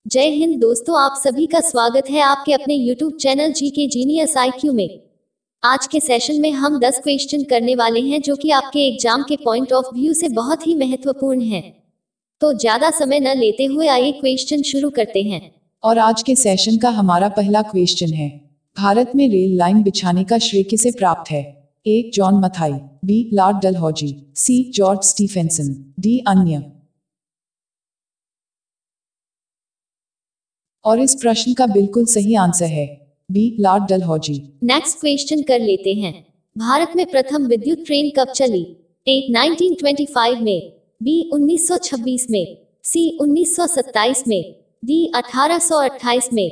जय हिंद दोस्तों, आप सभी का स्वागत है आपके अपने YouTube channel GK genius IQ में। आज के सेशन में हम 10 क्वेश्चन करने वाले हैं जो कि आपके एग्जाम के पॉइंट ऑफ व्यू से बहुत ही महत्वपूर्ण हैं। तो ज्यादा समय न लेते हुए आइए क्वेश्चन शुरू करते हैं। और आज के सेशन का हमारा पहला क्वेश्चन है, भारत में रेल लाइन बिछाने का श्रेय किसे प्राप्त है? A. John Mathai, B. Lord Dalhousie, C. George Stephenson, D. अन्य। और इस प्रश्न का बिल्कुल सही आंसर है B. Lord Dalhousie. Next question कर लेते हैं। भारत में प्रथम विद्युत ट्रेन कब चली? ए. 1925 में, बी. 1926 में, सी. 1927 में, डी. 1828 में।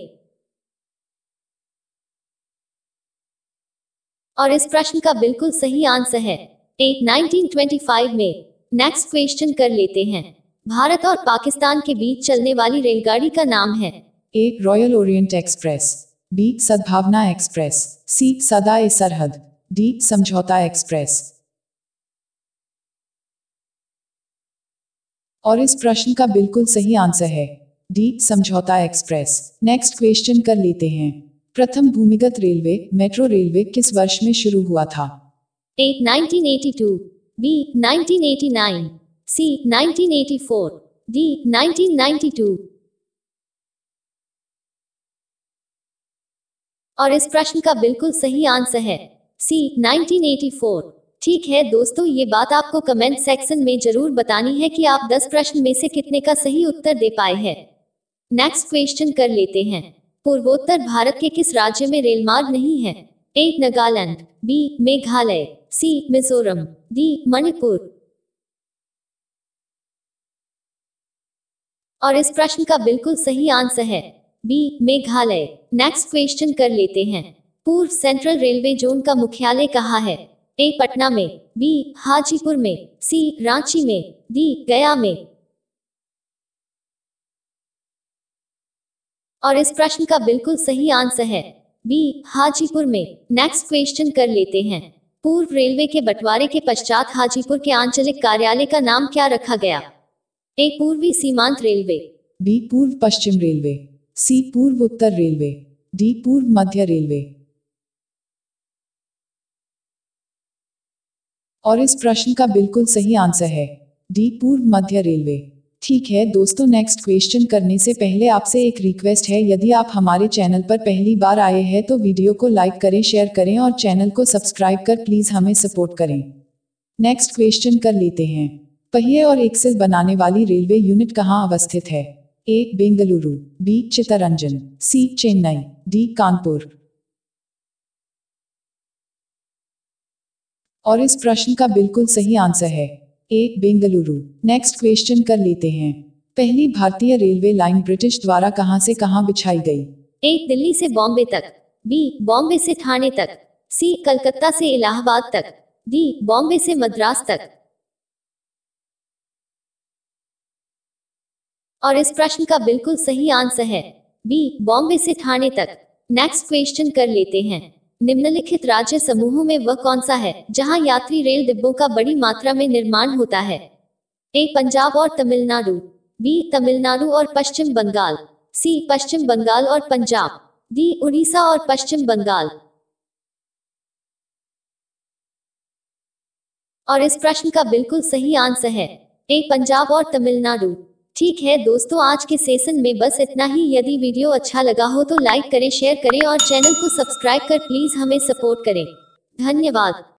और इस प्रश्न का बिल्कुल सही आंसर है ए. 1925 में। नेक्स्ट क्वेश्चन कर लेते हैं। भारत और पाकिस्तान के बीच चलने वाली रेलगाड़ी का नाम है? A. Royal orient express, B. Sadbhavna express, C. Sada e Sarhad, D. समझौता एक्सप्रेस। और इस प्रश्न का बिल्कुल सही आंसर है डी. समझौता एक्सप्रेस। नेक्स्ट क्वेश्चन कर लेते हैं। प्रथम भूमिगत रेलवे मेट्रो रेलवे किस वर्ष में शुरू हुआ था? ए. 1982, बी. 1989, सी. 1984, डी. 1992। और इस प्रश्न का बिल्कुल सही आंसर है सी. 1984। ठीक है दोस्तों, ये बात आपको कमेंट सेक्शन में जरूर बतानी है कि आप 10 प्रश्न में से कितने का सही उत्तर दे पाए हैं। नेक्स्ट क्वेश्चन कर लेते हैं। पूर्वोत्तर भारत के किस राज्य में रेल मार्ग नहीं है? A. Nagaland, B. Meghalaya, C. Mizoram, D. Manipur. और इस प्रश्न का बिल्कुल सही आंसर है बी. मेघालय। नेक्स्ट क्वेश्चन कर लेते हैं। पूर्व सेंट्रल रेलवे जोन का मुख्यालय कहाँ है? ए. पटना में, बी. हाजीपुर में, सी. रांची में, डी. गया में। और इस प्रश्न का बिल्कुल सही आंसर है बी. हाजीपुर में। नेक्स्ट क्वेश्चन कर लेते हैं। पूर्व रेलवे के बंटवारे के पश्चात हाजीपुर के आंचलिक कार्यालय का नाम क्या रखा गया? ए. पूर्वी सीमांत रेलवे, बी. पूर्व पश्चिम रेलवे, सी. पूर्व उत्तर रेलवे, डी. पूर्व मध्य रेलवे। और इस प्रश्न का बिल्कुल सही आंसर है डी. पूर्व मध्य रेलवे। ठीक है दोस्तों, नेक्स्ट क्वेश्चन करने से पहले आपसे एक रिक्वेस्ट है, यदि आप हमारे चैनल पर पहली बार आए हैं तो वीडियो को लाइक करें, शेयर करें और चैनल को सब्सक्राइब कर प्लीज हमें सपोर्ट करें। नेक्स्ट क्वेश्चन कर लेते हैं। पहिए और एक्सेल बनाने वाली रेलवे यूनिट कहाँ अवस्थित है? A. Bengaluru, B. Chittaranjan, C. Chennai, D. Kanpur. और इस प्रश्न का बिल्कुल सही आंसर है ए. बेंगलुरु। नेक्स्ट क्वेश्चन कर लेते हैं। पहली भारतीय रेलवे लाइन ब्रिटिश द्वारा कहां से कहां बिछाई गई? ए. दिल्ली से बॉम्बे तक, बी. बॉम्बे से ठाणे तक, सी. कलकत्ता से इलाहाबाद तक, डी. बॉम्बे से मद्रास तक। और इस प्रश्न का बिल्कुल सही आंसर है बी. बॉम्बे से ठाणे तक। नेक्स्ट क्वेश्चन कर लेते हैं। निम्नलिखित राज्य समूहों में वह कौन सा है जहां यात्री रेल डिब्बों का बड़ी मात्रा में निर्माण होता है? ए. पंजाब और तमिलनाडु, बी. तमिलनाडु और पश्चिम बंगाल, सी. पश्चिम बंगाल और पंजाब, डी. उड़ीसा और पश्चिम बंगाल। और इस प्रश्न का बिल्कुल सही आंसर है ए. पंजाब और तमिलनाडु। ठीक है दोस्तों, आज के सेशन में बस इतना ही। यदि वीडियो अच्छा लगा हो तो लाइक करें, शेयर करें और चैनल को सब्सक्राइब कर प्लीज हमें सपोर्ट करें। धन्यवाद।